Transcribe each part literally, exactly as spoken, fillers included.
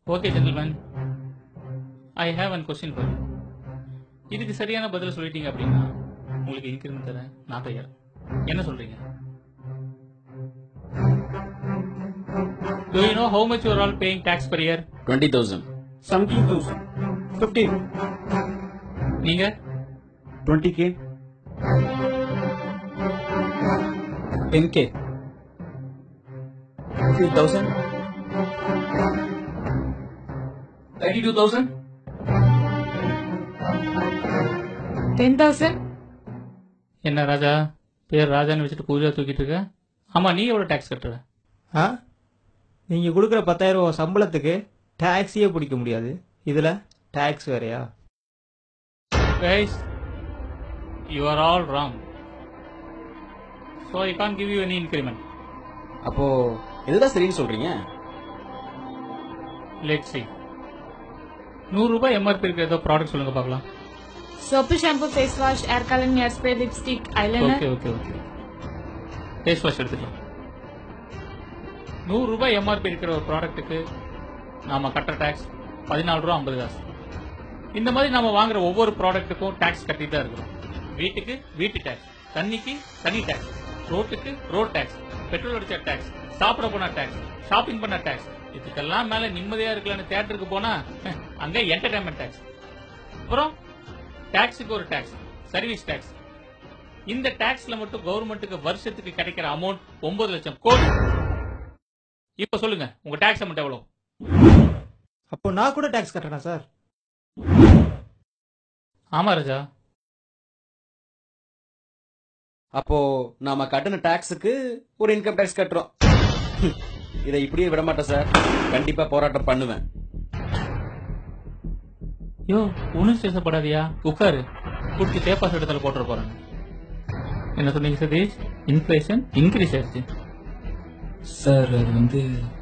Okay gentlemen, I have one question for you. இதுக்கு சரியான பதில் சொல்லிட்டீங்க அப்படின்னா உங்களுக்கு இன்கிரிமெண்ட் தரேன் நான் தயார். என்ன சொல்றீங்க? Do you know how much you are all paying tax per year? twenty thousand. seventeen thousand. fifteen. நீங்க twenty K. ten K. three thousand. thirty-two thousand. ten thousand. என்ன ராஜா பேர் ராஜான்னு வச்சுட்டு பூஜா தூக்கிட்டு இருக்க? ஆமா, நீ எவ்வளவு டாக்ஸ் கட்டுற? ஆ நீங்கள் கொடுக்குற பத்தாயிரம் ரூபா சம்பளத்துக்கு டாக்ஸியே பிடிக்க முடியாது, இதில் டாக்ஸ் வேறையா? Guys, you are all wrong. So I can't give you any increment. அப்போ இதுதான் சரின்னு சொல்றீங்க? Let's see. நூறு ரூபாய் எம்ஆர்பி இருக்கிற ஏதோ ப்ராடக்ட் சொல்லுங்க பார்க்கலாம். Soap, shampoo, face wash, hair color, hair spray, lipstick, eyeliner. Okay okay okay face wash எடுத்துக்கலாம். நூறு ரூபாய் எம்ஆர்பி இருக்கிற ஒரு ப்ராடக்ட்டுக்கு நாம கட்டுற டாக்ஸ் பதினாலு ரூபா ஐம்பது காசு. இந்த மாதிரி நாம வாங்குற ஒவ்வொரு ப்ராடக்ட்டுக்கும் டாக்ஸ் கட்டிட்டு தான் இருக்கிறோம். வீட்டுக்கு வீட்டு டாக்ஸ், தண்ணிக்கு தண்ணி டாக்ஸ், ரோட்டுக்கு ரோட் டாக்ஸ், பெட்ரோல் அடிச்ச டாக்ஸ், சாப்பிட போன டாக்ஸ், ஷாப்பிங் பண்ண டாக்ஸ், இதுக்கெல்லாம் மேல நிம்மதியா இருக்கலாம்னு தியேட்டருக்கு போனா அங்க என்டர்டைன்மெண்ட் டாக்ஸ். அப்புறம் டாக்ஸுக்கு ஒரு டாக்ஸ், சர்வீஸ் டாக்ஸ். இந்த டாக்ஸ்ல மட்டும் கவர்மெண்ட்டுக்கு வருஷத்துக்கு கிடைக்கிற அமௌண்ட் ஒன்பது லட்சம் கோடி. இப்ப சொல்லுங்க உங்க டாக்ஸ் அமௌண்ட் எவ்வளவு? அப்போ நான் கூட டாக்ஸ் கட்டுறேனா சார்? ஆமா ராஜா. அப்போ நாம கட்டின டாக்ஸுக்கு ஒரு இன்கம் டாக்ஸ் கட்டுறோம். இதை இப்படியே விட மாட்டேன் சார், கண்டிப்பா போராட்டம் பண்ணுவேன். யோ ஒன்னும் ஸ்டேஷப்படாதியா, உட்காரு. குடிச்சு தேப்பா இடத்துல போட்டுற போறாங்க. என்ன சொன்னீங்க சதீஷ்? இன்ஃபிளேஷன் இன்க்ரீஸ் ஆயிடுச்சு சார். அது வந்து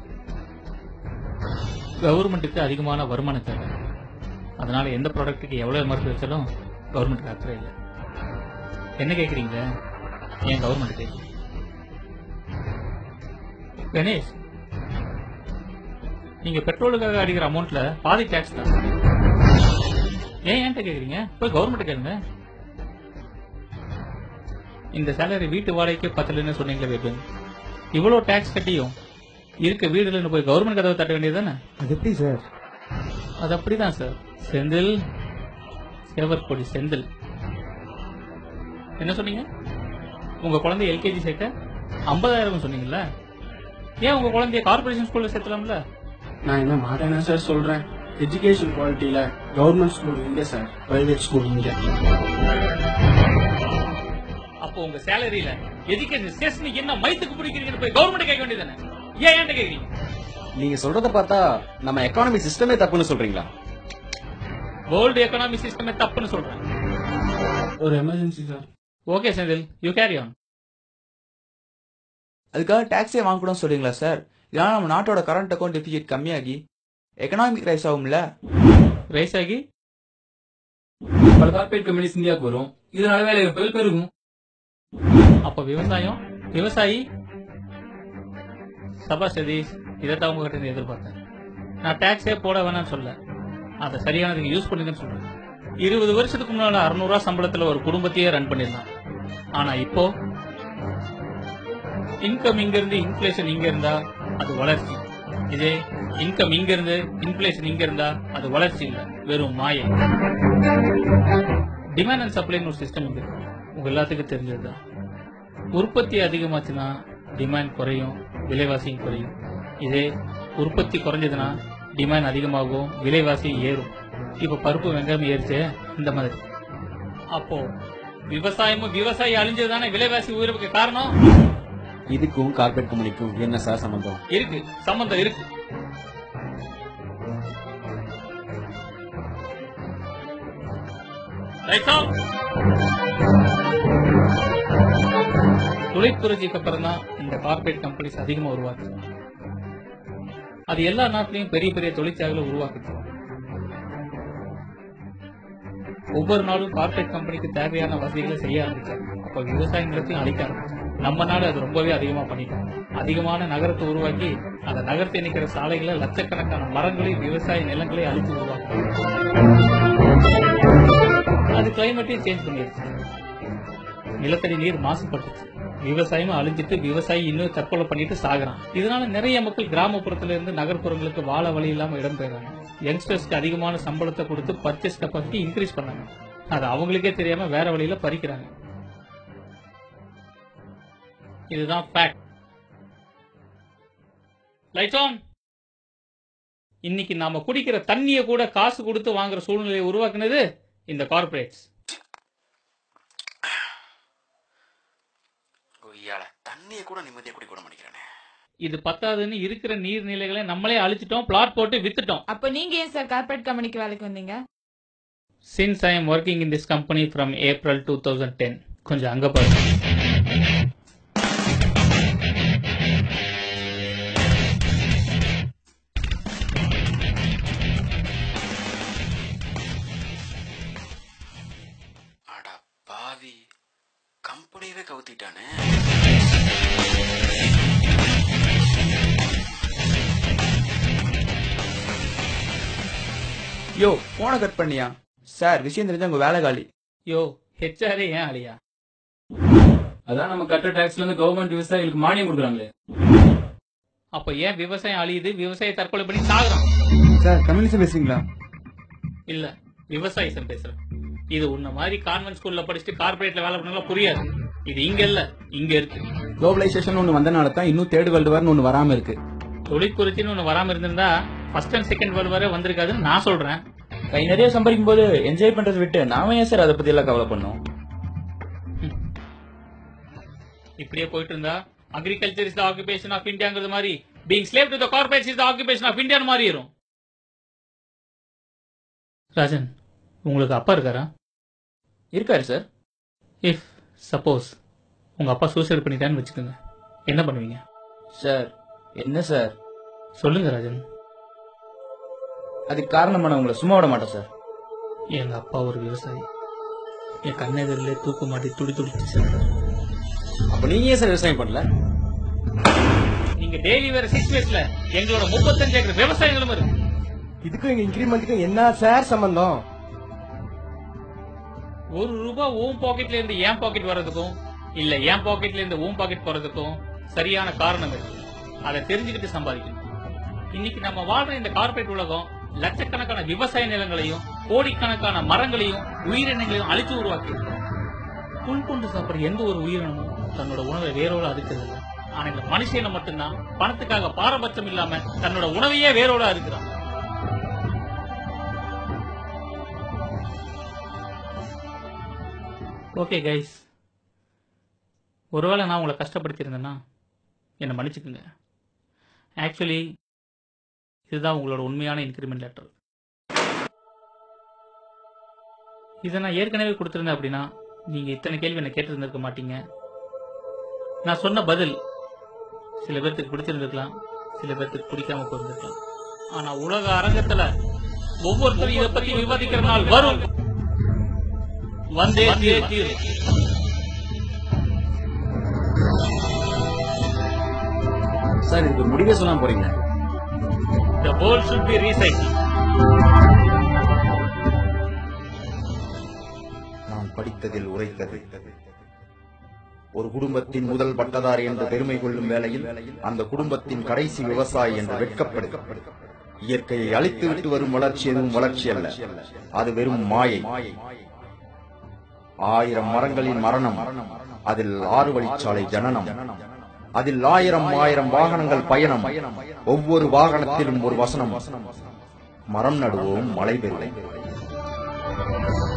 கவர்மெண்ட்டுக்கு அதிகமான வருமானம் தேவை. அதனால எந்த ப்ராடக்ட்டுக்கு எவ்வளவு எம்ஆர்பி வச்சாலும் கவர்மெண்ட்டுக்கு அக்கறை இல்லை. என்ன கேட்குறீங்க? ஏன் கவர்மெண்ட் கேட்குறீங்க? கணேஷ், நீங்க பெட்ரோலுக்காக அடிக்கிற அமௌண்ட்ல பாதி டாக்ஸ் தான். ஏன் ஏன்ட்ட கேக்குறீங்க? போய் கவர்மெண்ட் கேளுங்க. இந்த சேலரி வீட்டு வாடகைக்கு பத்தலன்னு சொன்னீங்களே வேப்பன், இவ்வளவு டாக்ஸ் கட்டியும் இருக்க வீடுல போய் கவர்மெண்ட் கதவை தட்ட வேண்டியதுதானே? அது எப்படி சார்? அது அப்படிதான் சார். செந்தில், சேவற்கொடி செந்தில். என்ன சொன்னீங்க? உங்க குழந்தை எல்கேஜி சேர்க்க ஐம்பதாயிரம் சொன்னீங்கல்ல? ஏன் உங்க குழந்தைய கார்பரேஷன் ஸ்கூல்ல சேர்த்தலாம்ல? நான் என்ன மாட்டேனா சார் சொல்றேன். எஜுகேஷன் குவாலிட்டியில கவர்மெண்ட் ஸ்கூல் இங்க சார், பிரைவேட் ஸ்கூல் இங்க. அப்போ உங்க சேலரியில எஜுகேஷன் ஸ்டேஷனுக்கு என்ன மைத்துக்கு பிடிக்கிறீங்கன்னு போய் கவர்மெண்ட் கேட்க வேண்டியதானே? ஏன் ஏன்ட்ட கேக்குறீங்க? நீங்க சொல்றத பார்த்தா நம்ம எக்கானமி சிஸ்டமே தப்புன்னு சொல்றீங்களா? வேர்ல்டு எக்கனாமிக் சிஸ்டமே தப்புன்னு சொல்றேன். ஒரு emergency sir. Okay Senthil, you carry on. அதுக்காக டாக்ஸே வாங்கக்கூடாதுன்னு சொல்றீங்களா சார்? இதனால நம்ம நாட்டோட கரண்ட் அக்கௌண்ட் டெபிசிட் கம்மியாகி எக்கனாமிக் ரைஸ் ஆகும்ல? ரைஸ் ஆகி பல கார்பரேட் கம்பெனிஸ் இந்தியாவுக்கு வரும், இதனால வேலைவாய்ப்புகள் பெருகும். அப்ப விவசாயம் விவசாயி சபா சதீஷ், இதைத்தான் உங்ககிட்ட எதிர்பார்த்தேன். நான் டாக்ஸே போட வேணாம்னு சொல்ல, அதை சரியானதுக்கு யூஸ் பண்ணுங்கன்னு சொல்றேன். இருபது வருஷத்துக்கு முன்னால அறுநூறு ரூபாய் சம்பளத்துல ஒரு குடும்பத்தையே ரன் பண்ணிடலாம். ஆனா இப்போ இன்கம் இங்க இருந்து இன்ஃபிளேஷன் இங்க இருந்தா அது வளர்ச்சி. இதே இன்கம் இங்க இருந்து இன்ஃபிளேஷன் இங்க இருந்தா அது வளர்ச்சி இல்ல, வெறும் மாயை. டிமாண்ட் அண்ட் சப்ளைன்னு ஒரு சிஸ்டம் இருக்கு, உங்க எல்லாத்துக்கும் தெரிஞ்சதுதான். உற்பத்தி அதிகமாச்சுன்னா டிமாண்ட் குறையும், விலைவாசியும் குறையும். இதே உற்பத்தி குறைஞ்சதுன்னா டிமாண்ட் அதிகமாகும், விலைவாசி ஏறும். இப்ப பருப்பு வெங்காயம் ஏறிச்சு, இந்த மாதிரி. அப்போ விவசாயமும் விவசாயி அழிஞ்சதுதானே விலைவாசி உயர்வுக்கு காரணம். இதுக்கும் கார்பரேட் கம்பெனிக்கும் என்ன சார் சம்பந்தம்? இருக்கு, சம்பந்தம் இருக்கு. தொழிற்புரட்சிக்கு அப்புறம் தான் இந்த கார்பரேட் கம்பெனிஸ் அதிகமா உருவாக்குது. அது எல்லா நாட்டிலையும் பெரிய பெரிய தொழிற்சாலைகளை உருவாக்குது. ஒவ்வொரு நாளும் கார்பரேட் கம்பெனிக்கு தேவையான வசதிகளை செய்ய ஆரம்பிச்சாங்க. அப்ப விவசாய நிலத்தையும் அழிக்க ஆரம்பிச்சாங்க. நம்ம நாடு அது ரொம்பவே அதிகமா பண்ணிட்டாங்க. அதிகமான நகரத்தை உருவாக்கி அந்த நகரத்தை இணைக்கிற சாலைகளை லட்சக்கணக்கான மரங்களையும் விவசாய நிலங்களையும் அழித்து உருவாக்குறாங்க. அது கிளைமேட்டையும் சேஞ்ச் பண்ணிடுச்சு. நிலத்தடி நீர் மாசுபட்டுச்சு, விவசாயமும் அழிஞ்சிட்டு விவசாயி இன்னும் தற்கொலை பண்ணிட்டு சாகுறான். இதனால நிறைய மக்கள் கிராமப்புறத்துல இருந்து நகர்ப்புறங்களுக்கு வாழ வழி இல்லாம இடம் பெறாங்க. யங்ஸ்டர்ஸ்க்கு அதிகமான சம்பளத்தை கொடுத்து பர்ச்சேஸ் கெப்பாசிட்டி இன்க்ரீஸ் பண்ணாங்க. அது அவங்களுக்கே தெரியாம வேற வழியில பறிக்கிறாங்க. இதுதான் ஃபேக்ட். Lights on. இன்னைக்கு நாம குடிக்கிற தண்ணியை கூட காசு கொடுத்து வாங்குற சூழ்நிலையை உருவாக்குனது இந்த கார்ப்பரேட்ஸ். தண்ணியை கூட நிம்மதியா குடிக்க கூட மாட்டேங்கிறானே. இது பத்தாதுன்னு இருக்கிற நீர்நிலைகளை நம்மளே அழிச்சிட்டோம், பிளாட் போட்டு வித்துட்டோம். அப்ப நீங்க ஏன் சார் கார்ப்பரேட் கம்பெனிக்கு வேலைக்கு வந்தீங்க? Since I am working in this company from April two thousand ten. கொஞ்சம் அங்க பாருங்க. அட பாவி, கம்பெனியவே கவுத்திட்டானே. யோ போனை கட் பண்ணியா சார்? விஷயம் தெரிஞ்சா உங்க வேலை காலி. யோ ஹெச்ஆரே ஏன் அழியா? அதான் நம்ம கட்டுற டாக்ஸ்ல இருந்து கவர்மெண்ட் விவசாயிகளுக்கு மானியம் கொடுக்குறாங்களே. அப்ப ஏன் விவசாயம் அழியுது, விவசாய தற்கொலை பண்ணி சாகுறான்? சார் கம்யூனிஸ்ட் பேசுறீங்களா? இல்ல, விவசாயிசம் பேசுறேன். இது உன்ன மாதிரி கான்வென்ட் ஸ்கூல்ல படிச்சுட்டு கார்பரேட்ல வேலை பண்ணலாம் புரியாது. இது இங்க இல்ல, இங்க இருக்கு. குளோபலைசேஷன் ஒன்னு வந்தனால தான் இன்னும் தேர்ட் வேர்ல்டு வார்னு ஒன்னு வராம இருக்கு. தொழிற்குறிச்சின்னு ஒண்ணு வராம இருந்திருந்தா ஃபர்ஸ்ட் அண்ட் செகண்ட் வேர்ல்டு வாரே வந்திருக்காதுன்னு நான் சொல்றேன். கை நிறைய சம்பாதிக்கும் போது என்ஜாய் பண்றதை விட்டு நாம ஏன் சார் அதை பத்தி எல்லாம் கவலை பண்ணோம்? இப்படியே போயிட்டு இருந்தா agriculture is the occupation of இந்தியாங்கிறது மாதிரி being slave to the corporates is the occupation of India மாறிடும். ராஜன், உங்களுக்கு அப்பா இருக்காரா? இருக்காரு சார். இஃப் சப்போஸ் உங்க அப்பா சூசைட் பண்ணிட்டான்னு வச்சுக்கோங்க, என்ன பண்ணுவீங்க? சார் என்ன சார் சொல்லுங்க ராஜன். அதுக்கு காரணம் நான் உங்களை சும்மா விட மாட்டேன் சார். எங்க அப்பா ஒரு விவசாயி. என் கண்ணெதிரிலே தூக்கு மாட்டி துடி துடிச்சு சென்றார். அப்ப நீங்க ஏன் சார் விவசாயம் பண்ணல? நீங்க டெய்லி வேற சிக்ஸ் வீக்ஸ்ல எங்களோட முப்பத்தஞ்சு ஏக்கர் விவசாயங்களும் இருக்கு. இதுக்கும் எங்க இன்கிரிமெண்ட்டுக்கும் என்ன சார் சம்பந்தம்? ஒரு ரூபாய் உன் பாக்கெட்ல இருந்து என் பாக்கெட் வர்றதுக்கும் இல்ல என் பாக்கெட்ல இருந்து உன் பாக்கெட் போறதுக்கும் சரியான காரணம் இருக்கு. அதை தெரிஞ்சுக்கிட்டு சம்பாதிக்கணும். இன்னைக்கு நம்ம வாழ்ற இந்த கார்ப்பரேட் உலகம் லட்சக்கணக்கான விவசாய நிலங்களையும் கோடிக்கணக்கான மரங்களையும் உயிரினங்களையும் அழிச்சு உருவாக்கி புல் கொண்டு சாப்பிடுற எந்த ஒரு உயிரினமும் தன்னோட உணவை வேரோட அறுக்கிறது. ஆனா இந்த மனுஷனை மட்டும்தான் பணத்துக்காக பாரபட்சம் இல்லாம தன்னோட உணவையே வேரோட அறுக்கிறான். ஓகே கைஸ், ஒருவேளை நான் உங்களை கஷ்டப்படுத்தியிருந்தேன்னா என்னை மன்னிச்சுக்குங்க. ஆக்சுவலி இதுதான் உங்களோட உண்மையான இன்கிரிமெண்ட் லெட்டர். இதை நான் ஏற்கனவே கொடுத்துருந்தேன் அப்படின்னா நீங்க இத்தனை கேள்வி என்ன கேட்டிருந்திருக்க மாட்டீங்க. நான் சொன்ன பதில் சில பேர்த்துக்கு பிடிச்சிருந்திருக்கலாம், சில பேர்த்துக்கு பிடிக்காம போயிருந்திருக்கலாம். ஆனா உலக அரங்கத்துல ஒவ்வொருத்தரும் இதை பத்தி விவாதிக்கிற நாள் வரும். வந்தே தீரும். சார் இதுக்கு முடிவே சொல்லாம போறீங்க. The world should be recycled. நான் படித்ததில் உரைத்தது ஒரு குடும்பத்தின் முதல் பட்டதாரி என்று பெருமை கொள்ளும் வேளையில் அந்த குடும்பத்தின் கடைசி விவசாயி என்று வெட்கப்படு. இயற்கையை அழித்துவிட்டு வரும் வளர்ச்சி எதுவும் வளர்ச்சி அல்ல, அது வெறும் மாயை. ஆயிரம் மரங்களின் மரணம், அதில் ஆறு வழிச்சாலை ஜனனம், அதில் ஆயிரம் ஆயிரம் வாகனங்கள் பயணம், ஒவ்வொரு வாகனத்திலும் ஒரு வசனம், மரம் நடுவோம் மழை பெறுவோம்.